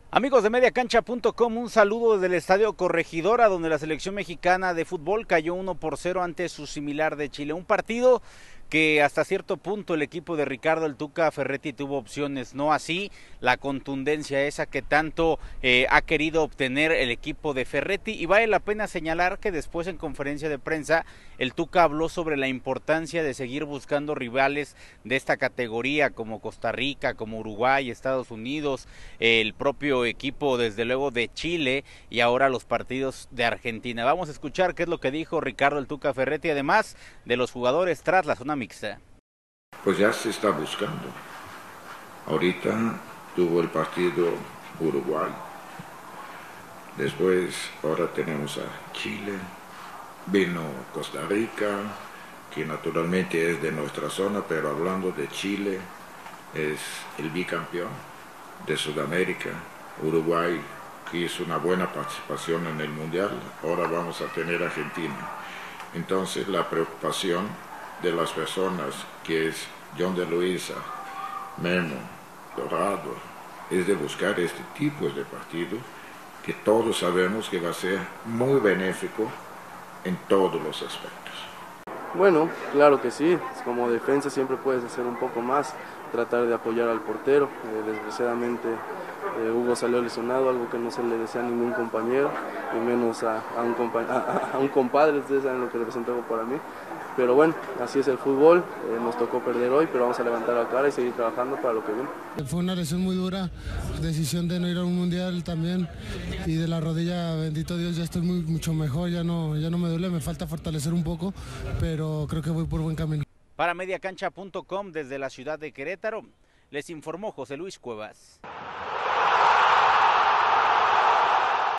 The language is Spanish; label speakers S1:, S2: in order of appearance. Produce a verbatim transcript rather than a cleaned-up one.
S1: Amigos de media cancha punto com, un saludo desde el Estadio Corregidora, donde la selección mexicana de fútbol cayó uno por cero ante su similar de Chile. Un partido que hasta cierto punto el equipo de Ricardo El Tuca Ferretti tuvo opciones, no así la contundencia esa que tanto eh, ha querido obtener el equipo de Ferretti. Y vale la pena señalar que después en conferencia de prensa el Tuca habló sobre la importancia de seguir buscando rivales de esta categoría como Costa Rica, como Uruguay, Estados Unidos, el propio equipo desde luego de Chile y ahora los partidos de Argentina. Vamos a escuchar qué es lo que dijo Ricardo El Tuca Ferretti, además de los jugadores tras la zona mixta.
S2: Pues ya se está buscando. Ahorita tuvo el partido Uruguay, después ahora tenemos a Chile, vino Costa Rica, que naturalmente es de nuestra zona, pero hablando de Chile, es el bicampeón de Sudamérica. Uruguay, que hizo una buena participación en el Mundial, ahora vamos a tener Argentina. Entonces la preocupación de las personas, que es John de Luisa, Memo, Dorado, es de buscar este tipo de partido que todos sabemos que va a ser muy benéfico en todos los aspectos.
S3: Bueno, claro que sí, como defensa siempre puedes hacer un poco más, tratar de apoyar al portero. Eh, desgraciadamente eh, Hugo salió lesionado, algo que no se le desea a ningún compañero, y menos a, a, un, compa a, a un compadre. Ustedes saben lo que representa para mí. Pero bueno, así es el fútbol, eh, nos tocó perder hoy, pero vamos a levantar la cara y seguir trabajando para lo que viene.
S4: Fue una lesión muy dura, decisión de no ir a un mundial también, y de la rodilla, bendito Dios, ya estoy muy, mucho mejor, ya no, ya no me duele, me falta fortalecer un poco, pero creo que voy por buen camino.
S1: Para media cancha punto com, desde la ciudad de Querétaro, les informó José Luis Cuevas.